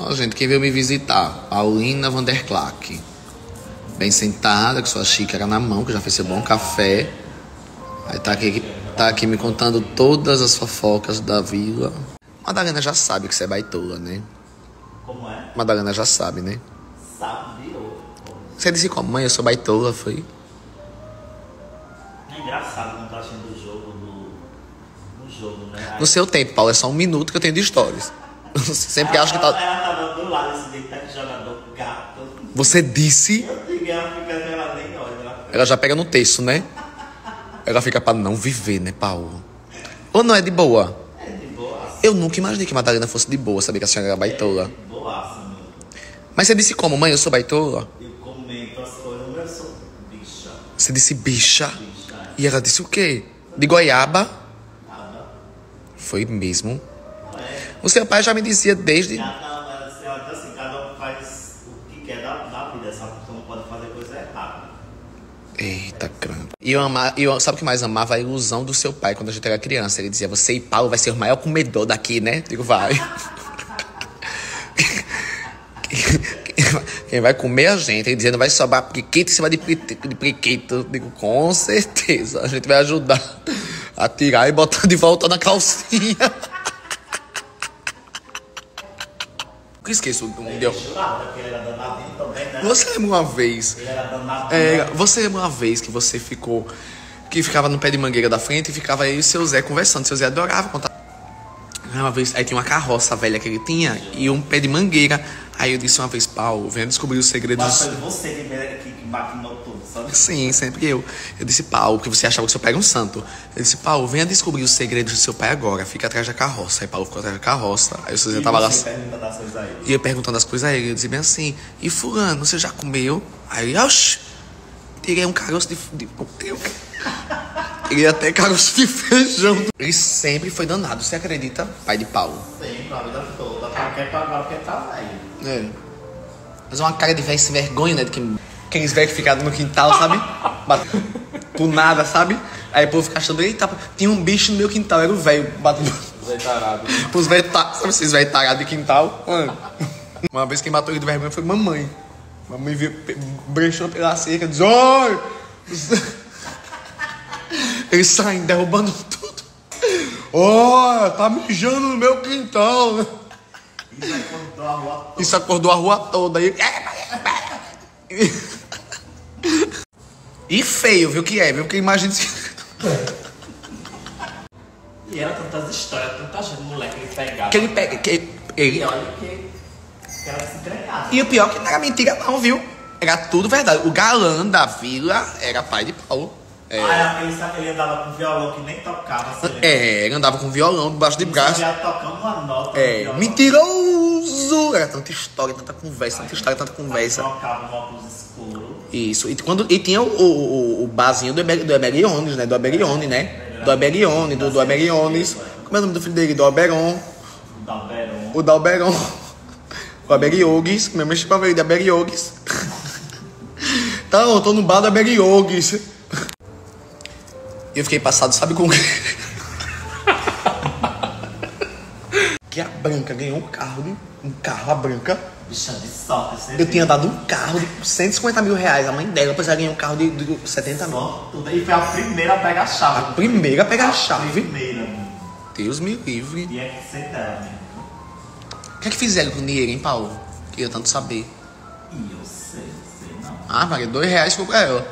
Ó, gente, quem veio me visitar? Paulina Vanderclack. Bem sentada, com sua xícara na mão, que já fez seu bom café. Aí tá aqui me contando todas as fofocas da vila. Madalena já sabe que você é baitola, né? Como é? Madalena já sabe, né? Sabe, virou. Você disse como? Mãe, eu sou baitola, foi? É engraçado quando tá assistindo o jogo no jogo, né? No seu tempo, Paulo, é só 1 minuto que eu tenho de stories. Você sempre acha que tá... Ela tava do lado desse deitado de jogador gato. Você disse... Eu digo, ela fica, ela nem olha. Ela já pega no texto, né? Ela fica pra não viver, né, Paulo? Ou não é de boa? É de boa. Eu nunca imaginei que Madalena fosse de boa, sabia que a senhora era baitola. É de boaça, meu. Mas você disse como? Mãe, eu sou baitola? Eu comento as coisas, eu sou bicha. Você disse bicha? Bicha. E ela disse o quê? De goiaba? Nada. Foi mesmo? É. O seu pai já me dizia desde... Ela diz assim, cada um faz o que quer da vida, só que não pode fazer coisa errada. Eita, crânio. E eu sabe o que mais amava? A ilusão do seu pai quando a gente era criança. Ele dizia, você e Paulo vai ser o maior comedor daqui, né? Digo, vai. Quem vai comer a gente, ele dizia, não vai sobrar priquito em cima de priquito. Digo, com certeza. A gente vai ajudar a tirar e botar de volta na calcinha. Eu esqueço um dia. Jurava que ele era danadinho também, né? Você lembra uma vez? Ele era danadinho. Você lembra uma vez que você ficava no pé de mangueira da frente e ficava aí o seu Zé conversando. Seu Zé adorava contar. Uma vez, aí tinha uma carroça velha que ele tinha e um pé de mangueira. Aí eu disse uma vez, Paulo, venha descobrir os segredos. Mas foi você que maquinou tudo, sabe? Sim, sempre eu. Eu disse, Paulo, porque você achava que seu pai era um santo. Eu disse, Paulo, venha descobrir os segredos do seu pai agora. Fica atrás da carroça. Aí Paulo ficou atrás da carroça. Aí o seu Zé tava lá. E eu perguntando as coisas a ele. Eu dizia bem assim, e fulano, você já comeu? Aí ele, oxi, tirei um caroço de ele até caroço de feijão. Ele sempre foi danado, você acredita? Pai de Paulo. Sempre, a vida toda. Quer pagar porque tá velho. É. Mas uma cara de velho sem vergonha, né? Aqueles velhos que ficaram no quintal, sabe? Do nada, sabe? Aí o povo fica achando, eita, tinha um bicho no meu quintal, era o velho batendo. Os velhos tarados. Os velhos tarados, sabe esses velhos tarados de quintal? Mano. Uma vez quem matou ele de vergonha foi mamãe. Mamãe brechou pela cerca e disse, oi! Eles saem derrubando tudo. Ó, tá mijando no meu quintal. Isso acordou a rua toda. E feio, viu que é? Viu que imagina. E era tantas histórias, tanta gente, moleque, ele pegava. Que ele pega. E olha que era se entregava. E o pior que não era mentira, não, viu? Era tudo verdade. O galã da vila era pai de Paulo. Ele andava com violão que nem tocava. Ele andava com violão debaixo de braço. Ele tocando uma nota. Mentiroso! Era tanta história, tanta conversa, tanta conversa. Tocava um óculos escuro. Isso. E tinha o barzinho do Eberiones, né? Do Aberione, né? Do Aberione, do Aberiones. Como é o nome do filho dele? Do Alberon. O Dalberon. O Aberiogues. Minha mãe chamava ele de Aberiogues. Tá, eu tô no bar do Aberiogues. E eu fiquei passado, sabe com que a Branca ganhou um carro, a Branca. Bicha de sorte. Eu tinha dado um carro de 150 mil reais, a mãe dela, depois ela ganhou um carro de 70 mil. E foi a primeira a pegar a chave. A primeira a pegar a chave. Primeira. Deus me livre. E é que ser dela, né? O que é que fizeram com o dinheiro, hein, Paulo? Queria tanto saber. E eu sei não. Ah, Maria, R$2 ficou pra ela.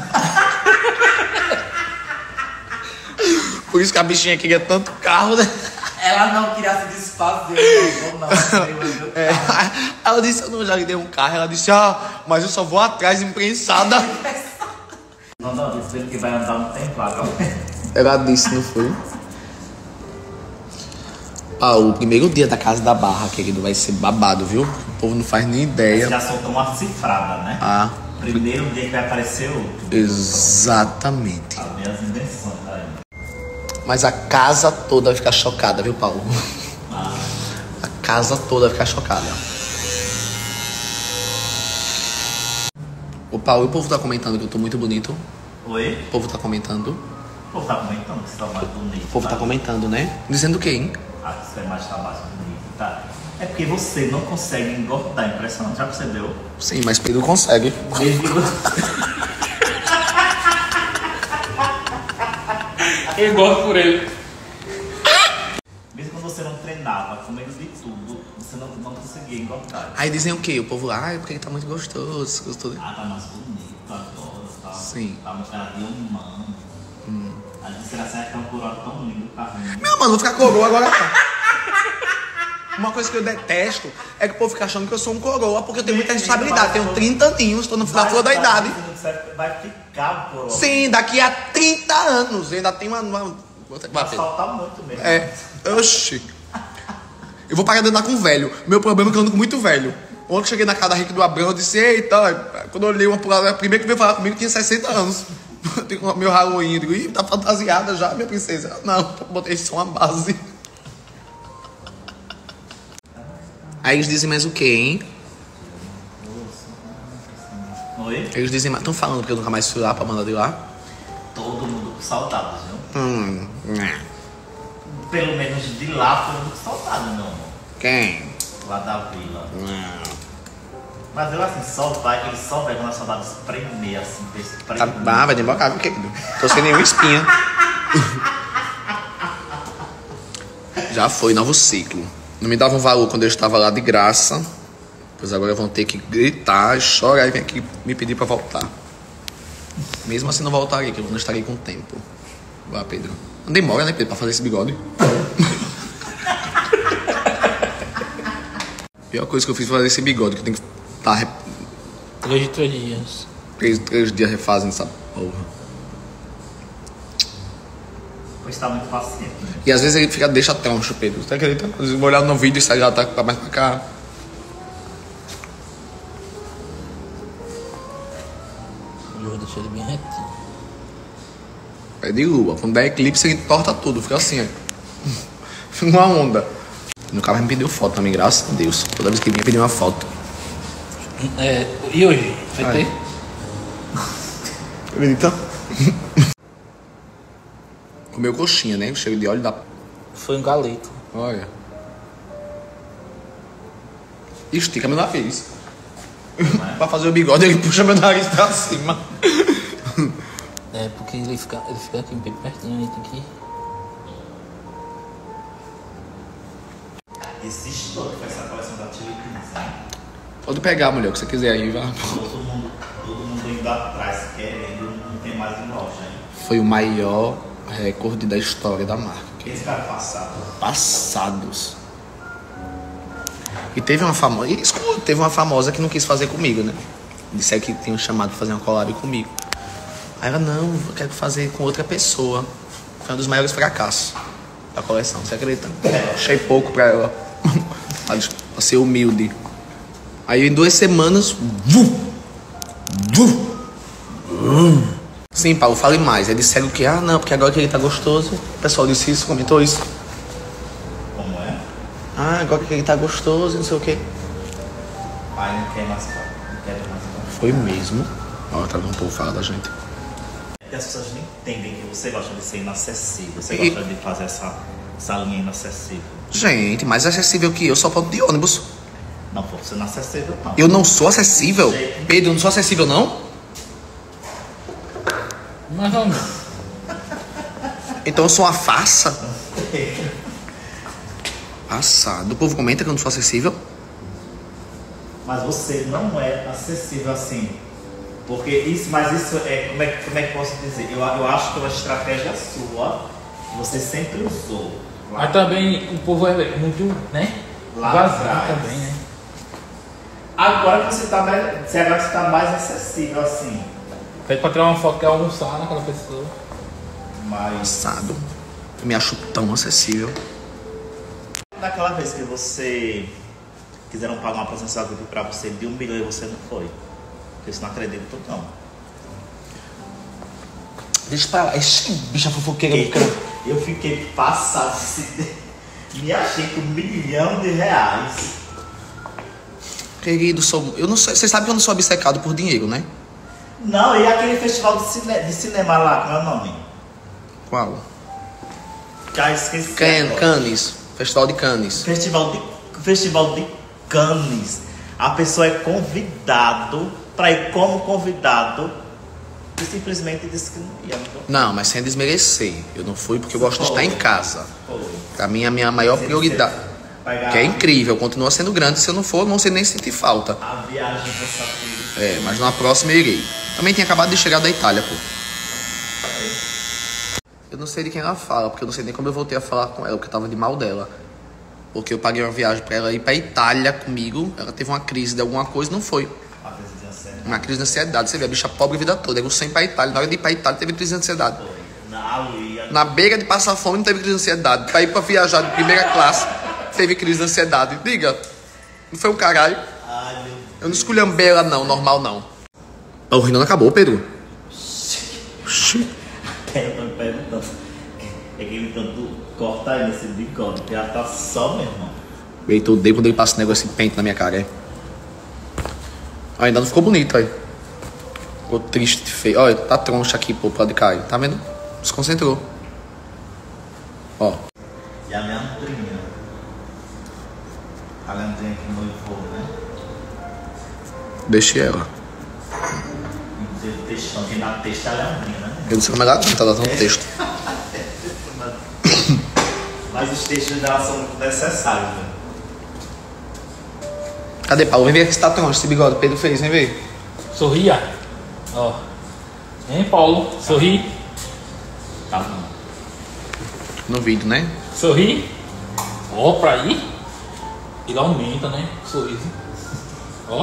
Por isso que a bichinha queria tanto carro, né? Ela não queria se desfazer, não. Ela disse, eu não já lhe dei um carro. Ela disse, mas eu só vou atrás, imprensada. Não, disse que vai andar um tempo agora. Ela disse, não foi? O primeiro dia da Casa da Barra, querido, vai ser babado, viu? O povo não faz nem ideia. Você já soltou uma cifrada, né? Primeiro dia que vai aparecer outro. Exatamente. Sabe as invenções aí. Mas a casa toda vai ficar chocada, viu, Paulo? A casa toda vai ficar chocada. O Paulo, o povo tá comentando que eu tô muito bonito. Oi? O povo tá comentando. O povo tá comentando que você tá mais bonito. O povo tá comentando, né? Dizendo o quê, hein? Que você mais tá mais bonito, tá? É porque você não consegue engordar, impressionante, já percebeu? Sim, mas Pedro consegue. Eu gosto por ele. Mesmo quando você não treinava, comendo de tudo, você não conseguia engordar. Aí dizem o quê? O povo lá, porque ele tá muito gostoso. Gostou. Ah, tá mais bonito agora, tá? Sim. Tá uma cara de humano. A desgraça é que é um coroa tão lindo, tá ruim. Não, mano, vou ficar coroa agora. Uma coisa que eu detesto é que o povo fica achando que eu sou um coroa, porque eu tenho muita responsabilidade. Tenho 30 aninhos, tô na flor da idade. Vai ficar coroa. Sim, daqui a 30 anos. Eu ainda tenho uma... Vai saltar muito mesmo. É, oxi. Eu vou parar de andar com velho. Meu problema é que eu ando com muito velho. Ontem eu cheguei na casa da Rick do Abrão, eu disse, eita, quando eu olhei uma pulada, a primeira que veio falar comigo tinha 60 anos. Tem meu Halloween, eu digo, ih, tá fantasiada já, minha princesa. Não, botei só uma base. Aí eles dizem mais o quê, hein? Oi? Eles dizem mais, estão falando que eu nunca mais fui lá pra mandar de lá? Todo mundo com saudades, viu? Né. Pelo menos de lá, todo mundo com saudade, meu amor. Quem? Lá da vila. Não. Mas eu assim, ele só vai quando a saudade espremer, assim, Tá, vai demorar, querido. Tô sem nenhuma espinha. Já foi, novo ciclo. Não me davam valor quando eu estava lá de graça. Pois agora vão ter que gritar, chorar e vir aqui me pedir pra voltar. Mesmo assim não voltarei, que eu não estarei com tempo. Vai, Pedro. Não demora, né, Pedro, pra fazer esse bigode. Pior coisa que eu fiz foi fazer esse bigode, que tem que estar... 3 dias. 3 dias refazendo essa porra. Pois tá muito paciente. E às vezes ele deixa troncho, Pedro. Você acredita? Às vezes eu vou olhar no vídeo e sai lá, tá mais pra cá. Eu vou deixar ele bem retinho. É de lua. Quando der eclipse, ele torta tudo. Fica assim, ó. Fica uma onda. Nunca mais me pediu foto também, graças a Deus. Toda vez que vinha pedir uma foto. E hoje? Vai ter? Acredita? Comeu coxinha, né? Cheio de óleo da... Foi um galeto. Olha. Estica meu nariz. Pra fazer o bigode, ele puxa meu nariz pra cima. É, porque ele fica aqui bem pertinho, aí tem que... Existe todo com essa coleção da Chili Beans, né? Pode pegar, mulher, o que você quiser aí, vai. Todo mundo indo atrás, querendo, não tem mais em loja, hein? Foi o maior recorde da história da marca. Esse cara passado. Passados. E teve uma famosa que não quis fazer comigo, né? Disseram que tinham chamado pra fazer uma collab comigo. Aí ela, não, eu quero fazer com outra pessoa. Foi um dos maiores fracassos da coleção, você acredita? Achei pouco pra ela. Pra ser humilde. Aí em 2 semanas. Sim, Paulo, fale mais. Eles disseram que, não, porque agora que ele tá gostoso. O pessoal disse isso, comentou isso. Como é? Agora que ele tá gostoso, não sei o quê. Pai não quer mais foto, não quer mais foto. Foi mesmo. Ó, tá vendo um povo falar da gente. E as pessoas não entendem que você gosta de ser inacessível. Você gosta de fazer essa linha inacessível. Gente, mais acessível que eu, só ponto de ônibus. Não, pô, você não é acessível, não. Eu não sou acessível? Gente. Pedro, eu não sou acessível, não? Mais ou menos. Então eu sou uma farsa? Passado. O povo comenta que eu não sou acessível? Mas você não é acessível assim. Porque isso, mas isso é, como é que posso dizer? Eu acho que é uma estratégia sua, que você sempre usou. Mas também o povo é muito, né? Lá Vazio atrás. também, né? Agora que você tá mais acessível assim. Pede pra tirar uma foto que é almoçar naquela pessoa. Mas Passado. Eu me acho tão acessível. naquela vez que você quiseram pagar uma presença VIP pra você de 1 milhão e você não foi. Porque você não acredita, não. Deixa pra lá. Ixi, bicha fofoqueira do cara. Eu fiquei passado. Me achei com R$1 milhão. Querido, eu não sei. Você sabe que eu não sou obcecado por dinheiro, né? Não, e aquele festival de cinema lá, qual é o nome? Qual? Já esqueci. agora. Cannes. Festival de Cannes. Festival Festival de Cannes. A pessoa é convidado para ir como convidado e simplesmente disse que não ia. Não, mas sem desmerecer. Eu não fui porque eu gosto de estar em casa. Pra mim, a minha maior prioridade. Que é incrível, continua sendo grande. Se eu não for, não sei nem sentir falta. A viagem cansativa. É, mas na próxima eu irei. Também tinha acabado de chegar da Itália, pô. Eu não sei de quem ela fala, porque eu não sei nem como eu voltei a falar com ela, porque eu tava de mal dela. Porque eu paguei uma viagem pra ela ir pra Itália comigo. Ela teve uma crise de alguma coisa, não foi. Uma crise de ansiedade. Você vê, a bicha pobre a vida toda. Eu sem ir pra Itália. Na hora de ir pra Itália, teve crise de ansiedade. Na beira de passar fome, não teve crise de ansiedade. Pra ir pra viajar de primeira classe, teve crise de ansiedade. Diga, não foi um caralho. Eu não esculhambei ela, não. Normal, não. O Rinaldo acabou, Pedro. Eu tô me perguntando. É que ele tanto corta aí nesse bigode, que já tá só, meu irmão. Eita, eu odeio quando ele passa esse negócio de pente na minha cara, é. Ainda não ficou bonito, aí. Ficou triste, feio. Olha, tá troncha aqui, pô, pro lado de Caio. Tá vendo? Desconcentrou. Ó. E a Leandrinha. A Leandrinha que noivou, né? Deixei ela. O textão, quem dá texto é a Leandrinha, né? Eu não sei como ela tá dando texto. Mas os textos dela são muito necessários, né? Cadê, Paulo? Vem ver aqui se tá troncho, esse bigode. Pedro fez, vem ver. Sorria. Ó. Hein, Paulo? Sorri. Tá bom. No vídeo, né? Sorri. Ó, pra ir. Ele aumenta, né? Sorriso. Ó.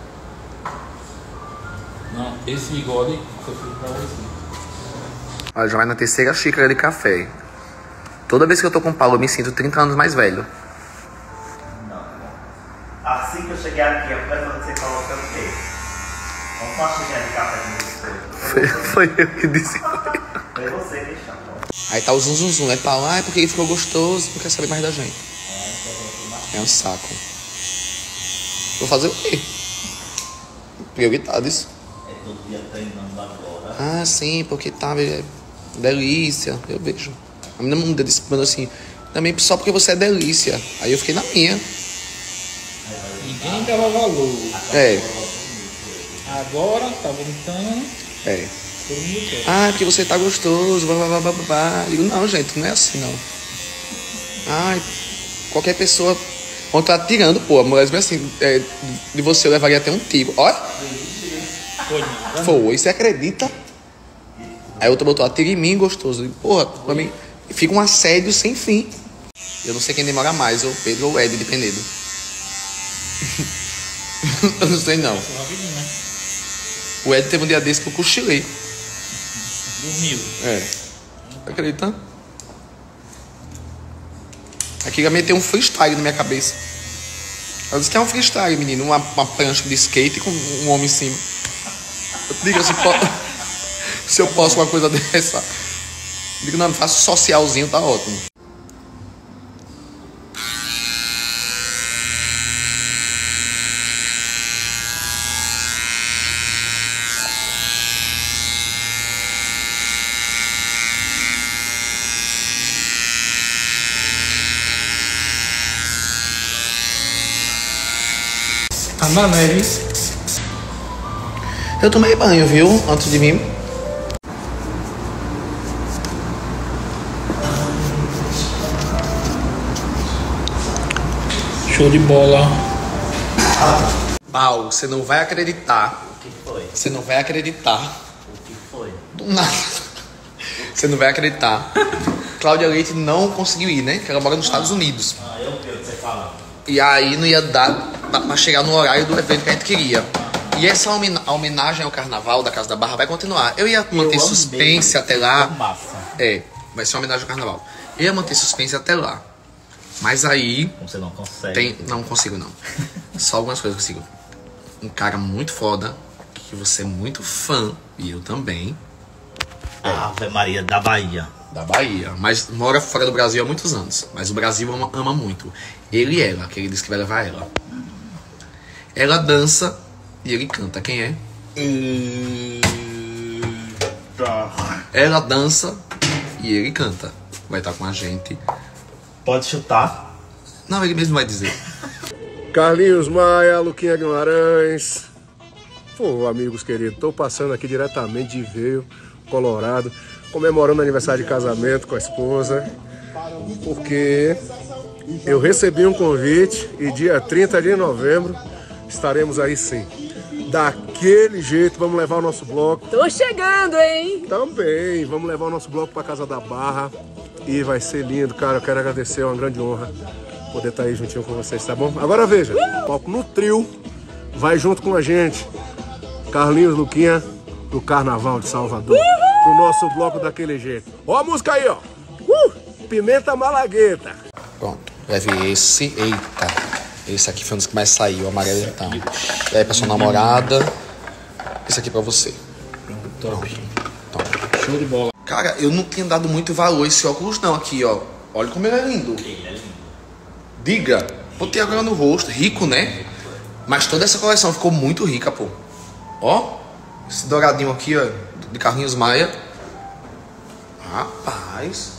Não, esse bigode eu fiz pra você. Olha, já vai na terceira xícara de café. Toda vez que eu tô com o Paulo, eu me sinto 30 anos mais velho. Não. Assim que eu cheguei aqui, a primeira coisa que você falou foi o quê? Vamos com uma xícara de café com você. Foi eu que disse. Foi você que chamou. Aí tá o zum zum zum, né, Paulo? Ah, é porque ele ficou gostoso, não quer saber mais da gente. É um saco. Vou fazer o quê? Prioridades. É todo dia treinando agora. Ah, sim, porque tá, é delícia. Eu vejo. A menina me disse assim, também só porque você é delícia. Aí eu fiquei na minha. Ninguém dava valor. É. Agora tá bonitão. É. Todo mundo quer. Ah, porque você tá gostoso. Blá. Eu digo, não, gente, não é assim, não. Ai, qualquer pessoa. Ontem tá tirando, pô, a mulher assim, de você eu levaria até um tiro. Olha. Foi nada. Foi, você acredita? Aí outra botou, atira em mim, gostoso. Eu digo, porra, pra mim, fica um assédio sem fim. Eu não sei quem demora mais, ou o Pedro ou o Ed de Penedo. Eu não sei, não. Rapidinho, né? O Ed teve um dia desse que eu cochilei. Dormiu. É. Acredita? Aqui ia meter um freestyle na minha cabeça. Ela disse que é um freestyle, menino. Uma prancha de skate com um homem em cima. Eu digo assim, se eu posso uma coisa dessa. Eu digo, não, faço socialzinho, tá ótimo. Tá na neve. Eu tomei banho, viu? Antes de vir. Show de bola. Paulo, você não vai acreditar. O que foi? Você não vai acreditar. O que foi? Do nada. Você não vai acreditar. Cláudia Leite não conseguiu ir, né? Porque ela mora nos Estados Unidos. Ah, eu vi o que você fala. E aí não ia dar pra chegar no horário do evento que a gente queria. E essa homenagem ao carnaval da Casa da Barra vai continuar. Eu ia manter suspense até lá. Massa. É, vai ser uma homenagem ao carnaval. Eu ia manter suspense até lá. Mas aí. Você não consegue. Não consigo, não. Só algumas coisas eu consigo. Um cara muito foda, que você é muito fã, e eu também. Ave Maria da Bahia. Da Bahia. Mas mora fora do Brasil há muitos anos. Mas o Brasil ama muito. Ele e ela, que ele disse que vai levar ela. Ela dança e ele canta. Quem é? Ela dança e ele canta. Vai estar com a gente. Pode chutar. Não, ele mesmo vai dizer. Carlinhos Maia, Luquinha Guimarães. Pô, amigos queridos, estou passando aqui diretamente de Veio, Colorado, comemorando o aniversário de casamento com a esposa, porque eu recebi um convite e dia 30 de novembro estaremos aí sim. Daquele jeito, vamos levar o nosso bloco. Tô chegando, hein? Também, vamos levar o nosso bloco para Casa da Barra e vai ser lindo, cara. Eu quero agradecer, é uma grande honra poder estar aí juntinho com vocês, tá bom? Agora veja, o palco no trio vai junto com a gente. Carlinhos Luquinha, do Carnaval de Salvador. Pro nosso bloco daquele jeito. Ó a música aí, ó. Pimenta Malagueta. Pronto, leve esse. Eita. Esse aqui foi um dos que mais saiu, o amarelo então. E aí pra sua namorada. Esse aqui pra você. Top. Top. Show de bola. Cara, eu não tinha dado muito valor a esse óculos não aqui, ó. Olha como ele é lindo. Ele é lindo. Diga. Botei agora no rosto. Rico, né? Mas toda essa coleção ficou muito rica, pô. Ó. Esse douradinho aqui, ó. De Carlinhos Maia. Rapaz.